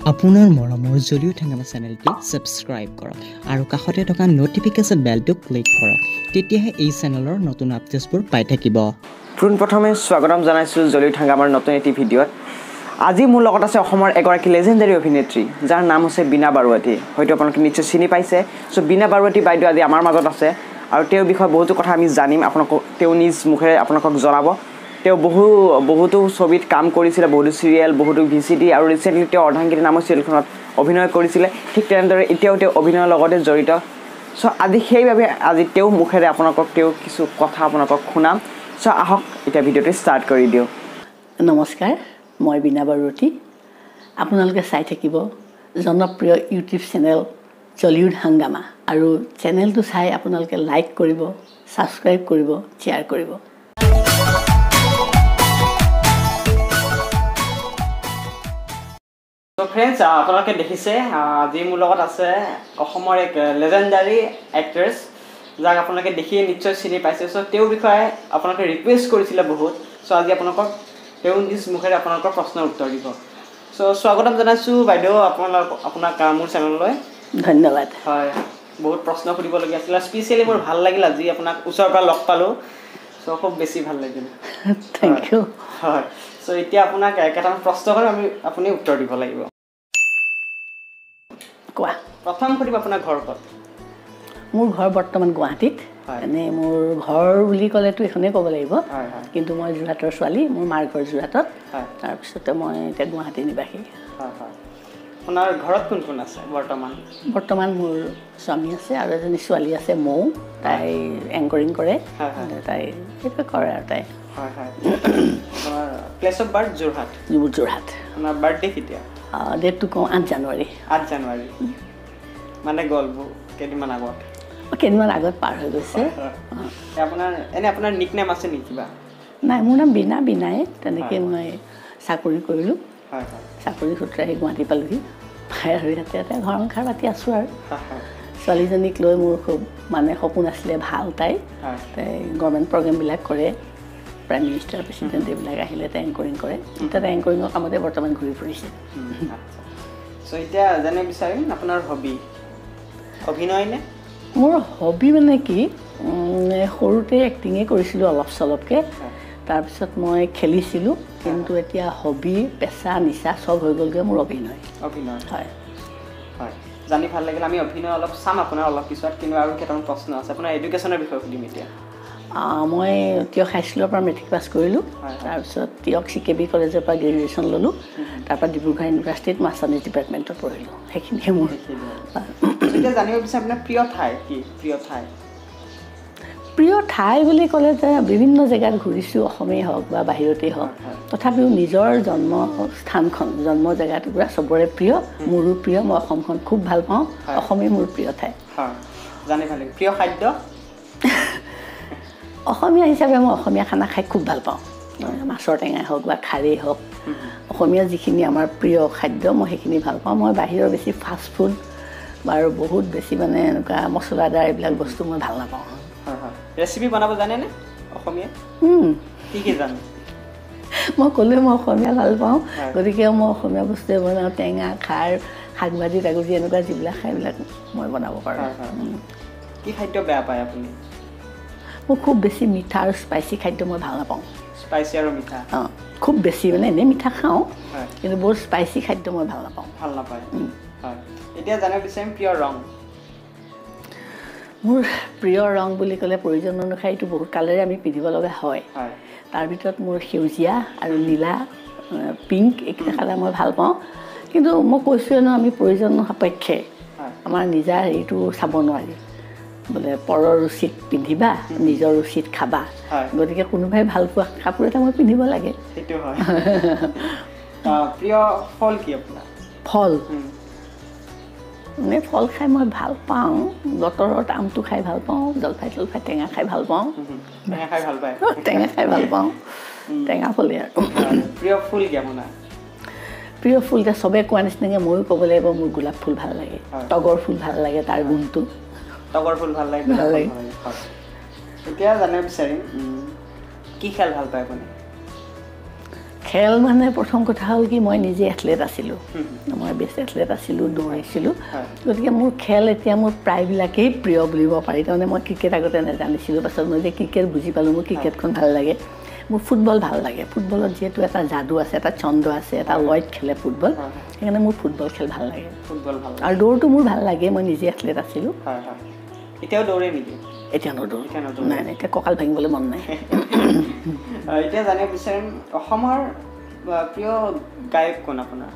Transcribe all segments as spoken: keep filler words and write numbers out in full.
আপোনাৰ মৰমৰ জলিউড হাংগামা চেনেলটি সাবস্ক্ৰাইব কৰক আৰু কাষতে থকা নোটিফিকেশ্যন বেলটো ক্লিক কৰক তেতিয়াহে এই চেনেলৰ নতুন আপডেটছবোৰ পাই থাকিব। পোন প্ৰথমে স্বাগতম জনাইছো জলিউড হাংগামাৰ নতুন এটি ভিডিঅ'ত। আজি মোৰ লগত আছে অসমৰ এগৰাকী লেজেণ্ডাৰী অভিনেত্ৰী যাৰ নাম হৈছে বিনা বাৰুৱাতী। হয়তো আপোনালোকে নিশ্চয় চিনি পাইছে। সো বিনা বাৰুৱাতী বাইদেউ আজি আমাৰ মাজত আছে আৰু তেওঁৰ বিষয়ে বহুতো কথা আমি জানিম, আপোনালোকক তেওঁ নিজ মুখেৰে আপোনালোকক জনাব। তেওঁ বহু বহুতো ছবিত কাম কৰিছিলে, বহুতো চিৰিয়েল, বহুতো ভি চি ডি আৰু ৰিচেণ্টলি তেওঁ অৰ্ধাংগিনী নামৰ চিৰিয়েলখনত অভিনয় কৰিছিলে। ঠিক তেনেদৰে এতিয়াও তেওঁ অভিনয়ৰ লগতে জড়িত। চ' আজি সেইবাবে আজি তেওঁ মুখেৰে আপোনালোকক তেওঁ কিছু কথা আপোনালোকক শুনাম। চ' আহক এতিয়া ভিডিঅ'টো ষ্টাৰ্ট কৰি দিওঁ। নমস্কাৰ, মই বিনা বাৰুৱতী। আপোনালোকে চাই থাকিব জনপ্ৰিয় ইউটিউব চেনেল জলিউড হাংগামা আৰু চেনেলটো চাই আপোনালোকে লাইক কৰিব, ছাবস্ক্ৰাইব কৰিব, শ্বেয়াৰ কৰিব। তো ফ্ৰেণ্ডছ, আপোনালোকে দেখিছে আজি মোৰ লগত আছে অসমৰ এক লেজেণ্ডাৰী এক্ট্ৰেছ যাক আপোনালোকে দেখিয়ে নিশ্চয় চিনি পাইছে। চ' তেওঁৰ বিষয়ে আপোনালোকে ৰিকুৱেষ্ট কৰিছিলে বহুত। চ' আজি আপোনালোকক তেওঁ নিজ মুখেৰে আপোনালোকৰ প্ৰশ্নৰ উত্তৰ দিব। চ' স্বাগতম জনাইছোঁ বাইদেউ আপোনালোক আপোনাক মোৰ চেনেললৈ। ধন্যবাদ। হয়, বহুত প্ৰশ্ন সুধিবলগীয়া আছিলে। স্পেচিয়েলি মোৰ ভাল লাগিল আজি আপোনাক ওচৰৰ পৰা লগ পালোঁ। চ' খুব বেছি ভাল লাগিল। Thank you. হয়, চ' এতিয়া আপোনাক কেইটামান প্ৰশ্ন কৰি আমি আপুনি উত্তৰ দিব লাগিব। কোৱা। প্ৰথম সুধিব আপোনাৰ ঘৰ ক'ত? মোৰ ঘৰ বৰ্তমান গুৱাহাটীত। এনেই মোৰ ঘৰ বুলি ক'লেতো এইখনেই ক'ব লাগিব, কিন্তু মই যোৰহাটৰ ছোৱালী। মোৰ মাৰ ঘৰ যোৰহাটত, তাৰপিছতে মই এতিয়া গুৱাহাটী নিবাসী। হয় হয়। আপোনাৰ ঘৰত কোন কোন আছে বৰ্তমান? বৰ্তমান মোৰ স্বামী আছে আৰু এজনী ছোৱালী আছে, মৌ। তাই এংকৰিং কৰে, তাই সেইটোৱে কৰে আৰু তাই। হয় হয়। আপোনাৰ place of birth Jorhat? Jorhat. আপোনাৰ বাৰ্থডে কেতিয়া? ডেটটো কওঁ আঠ জানুৱাৰী। আঠ জানুৱাৰী মানে গ'ল কেইদিনমান আগত? কেইদিনমান আগত পাৰ হৈ গৈছে। আপোনাৰ এনে আপোনাৰ নিক নেম আছে নেকি কিবা? নাই, মোৰ নাম বিনা বিনাই। তেনেকৈ মই চাকৰি কৰিলোঁ। হয় হয়। চাকৰি সূত্ৰে আহি গুৱাহাটী পালোঁহি। পাই আৰু ইয়াতে ইয়াতে ঘৰ সংসাৰ পাতি আছোঁ আৰু। ছোৱালীজনীক লৈ মোৰ খুব মানে সপোন আছিলে ভাল। তাই তাই গভৰ্ণমেণ্ট প্ৰগ্ৰেমবিলাক কৰে, প্ৰাইম মিনিষ্টাৰ, প্ৰেচিডেণ্ট এইবিলাক আহিলে তাই এংকৰিং কৰে। এতিয়া তাই এংকৰিঙৰ কামতে বৰ্তমান ঘূৰি ফুৰিছে। চ' এতিয়া জানিব বিচাৰিম আপোনাৰ হবি অভিনয় নে? মোৰ হবি মানে কি, সৰুতে এক্টিঙে কৰিছিলোঁ অলপ চলপকৈ। তাৰপিছত মই খেলিছিলোঁ, কিন্তু এতিয়া হবি, পেচা, নিচা চব হৈ গ'লগৈ মোৰ অভিনয়। অভিনয় হয় হয়, জানি ভাল লাগিল। আমি অভিনয় অলপ চাম আপোনাৰ অলপ পিছত, কিন্তু আৰু কেইটামান প্ৰশ্ন আছে। আপোনাৰ এডুকেশ্যনৰ বিষয়ে সুধিম এতিয়া। মই তিয়ক হাইস্কুলৰ পৰা মেট্ৰিক পাছ কৰিলোঁ। তাৰপিছত তিয়ক চি কে বি কলেজৰ পৰা গ্ৰেজুৱেশ্যন ল'লোঁ। তাৰপৰা ডিব্ৰুগড় ইউনিভাৰ্চিটিত মাষ্টাৰ্ছ ডিপাৰ্টমেণ্টত পঢ়িলোঁ। সেইখিনিয়ে মোৰ। এতিয়া জানিব বিচাৰিম আপোনাৰ প্ৰিয় ঠাই কি? প্ৰিয় ঠাই প্ৰিয় ঠাই বুলি ক'লে যে বিভিন্ন জেগাত ঘূৰিছোঁ, অসমেই হওক বা বাহিৰতেই হওক। তথাপিও নিজৰ জন্মস্থানখন, জন্ম জেগাটুকুৰা চবৰে প্ৰিয়, মোৰো প্ৰিয়। মই অসমখন খুব ভাল পাওঁ। অসমেই মোৰ প্ৰিয় ঠাই। জানি ভাল লাগে। প্ৰিয় খাদ্য? অসমীয়া হিচাপে মই অসমীয়া খানা খাই খুব ভাল পাওঁ। মাছৰ টেঙাই হওক বা খাৰেই হওক, অসমীয়া যিখিনি আমাৰ প্ৰিয় খাদ্য মই সেইখিনি ভাল পাওঁ। মই বাহিৰৰ বেছি ফাষ্ট ফুড বাৰু বহুত বেছি মানে এনেকুৱা মছলাদাৰ এইবিলাক বস্তু মই ভাল নাপাওঁ। হয় হয়। ৰেচিপি বনাব জানেনে অসমীয়া? কি কি জানে? মই ক'লোৱে মই অসমীয়া ভাল পাওঁ, গতিকে মই অসমীয়া বস্তুৱে বনাওঁ। টেঙা, খাৰ, শাক ভাজি তাগুজি এনেকুৱা যিবিলাক খাই এইবিলাক মই বনাব পাৰোঁ। কি খাদ্য বেয়া পায় আপুনি? মই খুব বেছি মিঠা আৰু স্পাইচি খাদ্য মই ভাল নাপাওঁ। স্পাইচি আৰু মিঠা? অঁ, খুব বেছি মানে এনেই মিঠা খাওঁ, কিন্তু বহুত স্পাইচি খাদ্য মই ভাল নাপাওঁ। ভাল নাপায়। হয়। এতিয়া জানিব বিচাৰিম প্ৰিয় ৰং? মোৰ প্ৰিয় ৰং বুলি ক'লে প্ৰয়োজন অনুসাৰে এইটো বহুত কালেৰে আমি পিন্ধিব লগা হয়। তাৰ ভিতৰত মোৰ সেউজীয়া আৰু নীলা, পিংক এইকেইটা কালাৰ মই ভাল পাওঁ। কিন্তু মই কৈছোঁৱে ন, আমি প্ৰয়োজন সাপেক্ষে আমাৰ নিজা হেৰিটো চাব নোৱাৰি। বোলে পৰৰ ৰুচিত পিন্ধিবা, নিজৰ ৰুচিত খাবা। গতিকে কোনোবাই ভাল পোৱা কাপোৰ এটা মই পিন্ধিব লাগে। সেইটো হয়। প্ৰিয় ফল কি আপোনাৰ? ফল মানে ফল খাই মই ভাল পাওঁ। বতৰৰ আমটো খাই ভাল পাওঁ, জলফাই জলফাই টেঙা খাই ভাল পাওঁ। টেঙা খাই ভাল পায়? টেঙা খাই ভাল পাওঁ, টেঙা ফলেই আৰু। প্ৰিয় ফুল কি আপোনাৰ? প্ৰিয় ফুল এতিয়া চবেই কোৱা নিচিনাকৈ ময়ো ক'ব লাগিব মোৰ গোলাপ ফুল ভাল লাগে, তগৰ ফুল ভাল লাগে, তাৰ গুণটো। তগৰ ফুল ভাল লাগে? ভাল লাগে। এতিয়া জানিব বিচাৰিম কি খেল ভাল পায় আপুনি? খেল মানে প্ৰথম কথা হ'ল কি মই নিজে এথলেট আছিলোঁ মই বেষ্ট এথলেট আছিলোঁ দৌৰিছিলোঁ গতিকে মোৰ খেল এতিয়া মোৰ প্ৰায়বিলাকেই প্ৰিয় বুলিব পাৰি তাৰমানে মই ক্ৰিকেট আগতে নাজানিছিলোঁ পাছত মই যে ক্ৰিকেট বুজি পালোঁ মোৰ ক্ৰিকেটখন ভাল লাগে মোৰ ফুটবল ভাল লাগে ফুটবলত যিহেতু এটা যাদু আছে এটা ছন্দ আছে এটা লয়ত খেলে ফুটবল সেইকাৰণে মোৰ ফুটবল খেল ভাল লাগে ফুটবল ভাল আৰু দৌৰটো মোৰ ভাল লাগে মই নিজে এথলেট আছিলোঁ এতিয়াও দৌৰে নেকি এতিয়া নদৌৰোঁ নাই নাই এতিয়া কঁকাল ভাঙিবলৈ মন নাই এতিয়া জানিব বিচাৰিম অসমৰ প্ৰিয় গায়ক কোন আপোনাৰ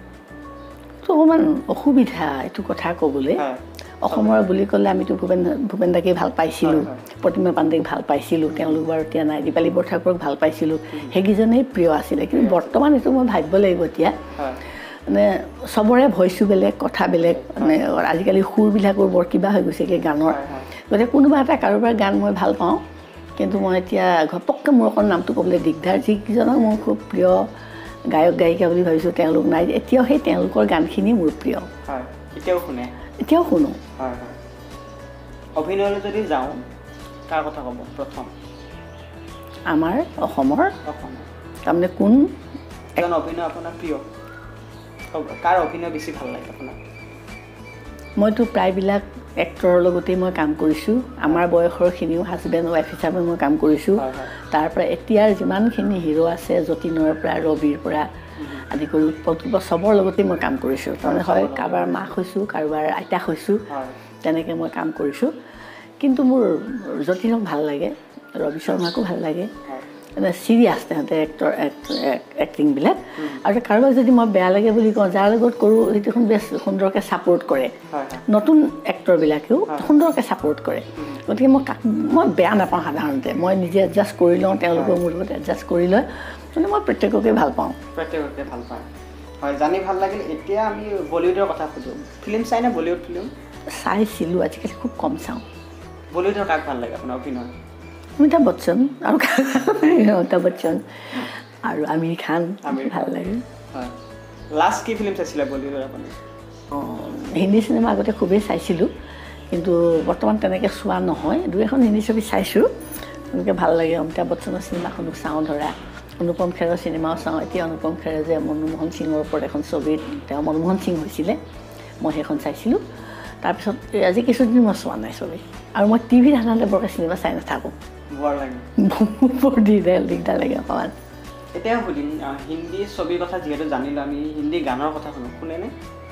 অকণমান অসুবিধা এইটো কথা ক'বলৈ অসমৰ বুলি ক'লে আমিতো ভূপেন ভূপেন দাকে ভাল পাইছিলোঁ প্ৰতিমা পাণ্ডেক ভাল পাইছিলোঁ তেওঁলোক বাৰু এতিয়া নাই দীপালী বৰঠাকুৰক ভাল পাইছিলোঁ সেইকেইজনেই প্ৰিয় আছিলে কিন্তু বৰ্তমান এইটো মই ভাবিব লাগিব এতিয়া মানে চবৰে ভইচো বেলেগ কথা বেলেগ মানে আজিকালি সুৰবিলাকৰ বৰ কিবা হৈ গৈছেগৈ গানৰ গতিকে কোনোবা এটা কাৰোবাৰ গান মই ভাল পাওঁ কিন্তু মই এতিয়া ঘপককৈ মোৰ অকণ নামটো ক'বলৈ দিগদাৰ যিকেইজনক মোৰ খুব প্ৰিয় গায়ক গায়িকা বুলি ভাবিছোঁ তেওঁলোক নাই এতিয়াও সেই তেওঁলোকৰ গানখিনি মোৰ প্ৰিয় এতিয়াও শুনে এতিয়াও শুনো হয় হয় অভিনয়লৈ যদি যাওঁ কাৰ কথা ক'ব প্ৰথম আমাৰ অসমৰ অসমৰ তাৰমানে কোন এজন অভিনয় আপোনাৰ প্ৰিয় কাৰ অভিনয় বেছি ভাল লাগে আপোনাক মইতো প্ৰায়বিলাক এক্টৰৰ লগতেই মই কাম কৰিছোঁ আমাৰ বয়সৰখিনিও হাজবেণ্ড ৱাইফ হিচাপে মই কাম কৰিছোঁ তাৰ পৰা এতিয়াৰ যিমানখিনি হিৰো আছে যতীনৰ পৰা ৰবিৰ পৰা আদি কৰি উৎপল চবৰ লগতেই মই কাম কৰিছোঁ তাৰমানে হয় কাৰোবাৰ মাক হৈছোঁ কাৰোবাৰ আইতাক হৈছোঁ তেনেকৈ মই কাম কৰিছোঁ কিন্তু মোৰ যতীনক ভাল লাগে ৰবি শৰ্মাকো ভাল লাগে মানে চিৰিয়াছ তাহাঁতে এক্টৰ এক্টিংবিলাক আৰু কাৰোবাক যদি মই বেয়া লাগে বুলি কওঁ যাৰ লগত কৰোঁ সেইটোখন বেছ সুন্দৰকৈ ছাপোৰ্ট কৰে নতুন এক্টৰবিলাকেও সুন্দৰকৈ ছাপোৰ্ট কৰে গতিকে মই মই বেয়া নাপাওঁ সাধাৰণতে মই নিজে এডজাষ্ট কৰি লওঁ তেওঁলোকেও মোৰ লগত এডজাষ্ট কৰি লয় মানে মই প্ৰত্যেককে ভাল পাওঁ প্ৰত্যেককে ভাল পাওঁ হয় জানি ভাল লাগিল এতিয়া আমি বলিউডৰ কথা সুধোঁ ফিল্ম চাইনে বলিউড ফিল্ম চাইছিলোঁ আজিকালি খুব কম চাওঁ বলিউডৰ কাক ভাল লাগে আপোনাৰ অভিনয় অমিতাভ বচ্চন আৰু অমিতাভ বচ্চন আৰু আমিৰ খান ভাল লাগে হয় লাষ্ট কি ফিল্ম চাইছিলে বলিউডৰ আপুনি অঁ হিন্দী চিনেমা আগতে খুবেই চাইছিলোঁ কিন্তু বৰ্তমান তেনেকৈ চোৱা নহয় দুই এখন হিন্দী ছবি চাইছোঁ তেনেকৈ ভাল লাগে অমিতাভ বচ্চনৰ চিনেমাখনো চাওঁ ধৰা অনুপম খেৰৰ চিনেমাও চাওঁ এতিয়া অনুপম খেৰে যে মনমোহন সিঙৰ ওপৰত এখন ছবিত তেওঁ মনমোহন সিং হৈছিলে মই সেইখন চাইছিলোঁ তাৰপিছত আজি কিছুদিন মই চোৱা নাই ছবি আৰু মই টিভিত সাধাৰণতে বৰকৈ চিনেমা চাই নাথাকোঁ বৰ লাগে বৰ দিগদাৰ দিগদাৰ লাগে অকণমান এতিয়া সুধিম হিন্দী ছবিৰ কথা যিহেতু জানিলোঁ আমি হিন্দী গানৰ কথা শুনো শুনেনে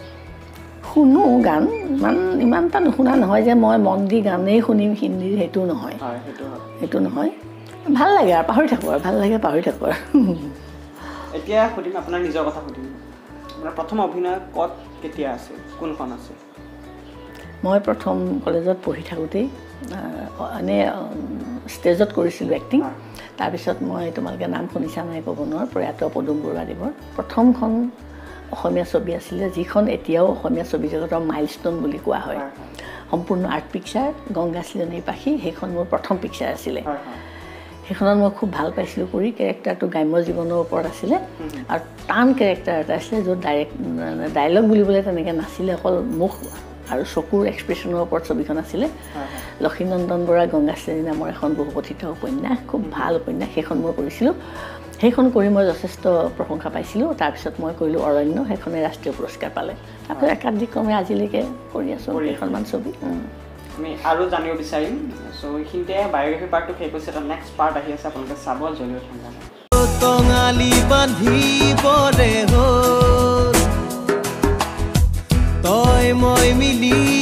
শুনো গান ইমান ইমান এটা নুশুনা নহয় যে মই মন দি গানেই শুনিম হিন্দীৰ সেইটো নহয় সেইটো নহয় ভাল লাগে আৰু পাহৰি থাকোঁ আৰু ভাল লাগে পাহৰি থাকোঁ আৰু এতিয়া সুধিম আপোনাৰ নিজৰ কথা সুধিম আপোনাৰ প্ৰথম অভিনয় ক'ত কেতিয়া আছে কোনখন আছে মই প্ৰথম কলেজত পঢ়ি থাকোঁতেই এনেই ষ্টেজত কৰিছিলোঁ এক্টিং তাৰপিছত মই তোমালোকে নাম শুনিছা নাই ক'ব নোৱাৰোঁ প্ৰয়াত পদুম বৰুৱাদেৱৰ প্ৰথমখন অসমীয়া ছবি আছিলে যিখন এতিয়াও অসমীয়া ছবি জগতৰ মাইলষ্ট'ন বুলি কোৱা হয় সম্পূৰ্ণ আৰ্ট পিকচাৰ গংগা চিলনীৰ পাখি সেইখন মোৰ প্ৰথম পিকচাৰ আছিলে সেইখনত মই খুব ভাল পাইছিলোঁ কৰি কেৰেক্টাৰটো গ্ৰাম্য জীৱনৰ ওপৰত আছিলে আৰু টান কেৰেক্টাৰ এটা আছিলে য'ত ডাইৰেক্ট ডাইলগ বুলিবলৈ তেনেকৈ নাছিলে অকল মুখ আৰু চকুৰ এক্সপ্ৰেশ্যনৰ ওপৰত ছবিখন আছিলে লক্ষীনন্দন বৰা গংগা চিলনী নামৰ এখন বহুপঠিত উপন্যাস খুব ভাল উপন্যাস সেইখন মই কৰিছিলোঁ সেইখন কৰি মই যথেষ্ট প্ৰশংসা পাইছিলোঁ তাৰপিছত মই কৰিলোঁ অৰণ্য সেইখনে ৰাষ্ট্ৰীয় পুৰস্কাৰ পালে তাৰপিছত একাধিক্ৰমে আজিলৈকে কৰি আছোঁ কেইখনমান ছবি আমি আৰু জানিব বিচাৰিম চ' এইখিনিতে বায়'গ্ৰাফি পাৰ্টটো শেষ হৈছে এটা নেক্সট পাৰ্ট আহি আছে আপোনালোকে চাব জলিউড হাংগামা টঙালি বান্ধিবৰে হ'ল তই মই মিলি